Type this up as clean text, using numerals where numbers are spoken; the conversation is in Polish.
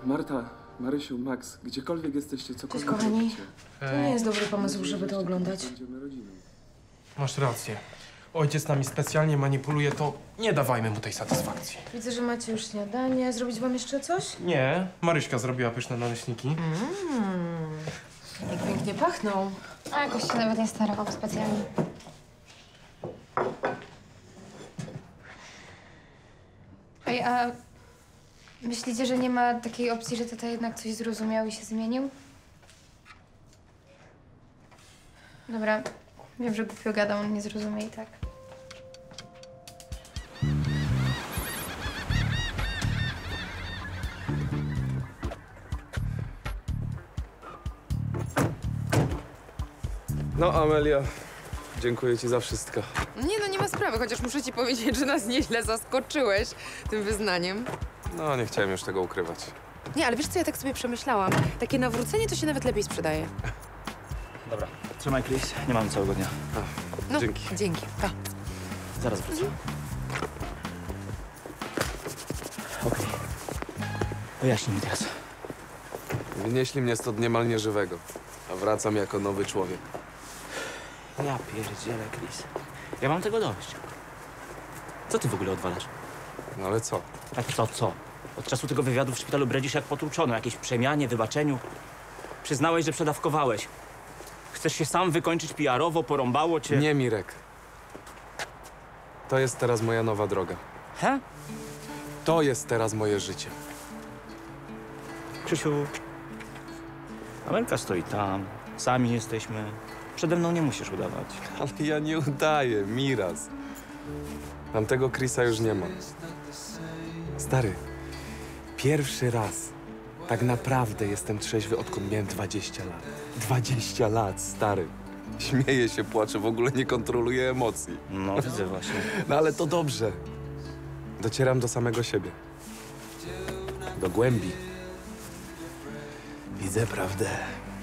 Marta, Marysiu, Max, gdziekolwiek jesteście, cokolwiek Cześć, kochani. robicie, To nie jest dobry pomysł, żeby to oglądać. będziemy rodziną. Masz rację. Ojciec nami specjalnie manipuluje, to nie dawajmy mu tej satysfakcji. Widzę, że macie już śniadanie. Zrobić wam jeszcze coś? Nie, Maryśka zrobiła pyszne naleśniki. Jak pięknie pachną. A jakoś się nawet nie starałam specjalnie. Ej, a myślicie, że nie ma takiej opcji, że tata jednak coś zrozumiał i się zmienił? Dobra, wiem, że głupio gadam, on nie zrozumie i tak. No, Amelia, dziękuję ci za wszystko. Nie no, nie ma sprawy, chociaż muszę ci powiedzieć, że nas nieźle zaskoczyłeś tym wyznaniem. No, nie chciałem już tego ukrywać. Nie, ale wiesz co, ja tak sobie przemyślałam. Takie nawrócenie to się nawet lepiej sprzedaje. Dobra, trzymaj, Chris. Nie mamy całego dnia. No, Dzięki. Dzięki, pa. Zaraz wrócę. Okej. Wyjaśnij mi teraz. Wynieśli mnie stąd niemal nieżywego, a wracam jako nowy człowiek. Ja pierdzielę, Chris. Ja mam tego dość. Co ty w ogóle odwalasz? No ale co? Tak co? Od czasu tego wywiadu w szpitalu bredzisz jak potłuczony. O jakiejś przemianie, wybaczeniu. Przyznałeś, że przedawkowałeś. Chcesz się sam wykończyć PR-owo, porąbało cię... Nie, Mirek. To jest teraz moja nowa droga. He? To jest teraz moje życie. Krzysiu... Amelka stoi tam. Sami jesteśmy. Przede mną nie musisz udawać. Ale ja nie udaję, Miraz. Tamtego Chrisa już nie ma. Stary, pierwszy raz tak naprawdę jestem trzeźwy, odkąd miałem 20 lat. 20 lat, stary. Śmieję się, płaczę, w ogóle nie kontroluję emocji. No, widzę właśnie. No ale to dobrze. Docieram do samego siebie. Do głębi. Widzę prawdę.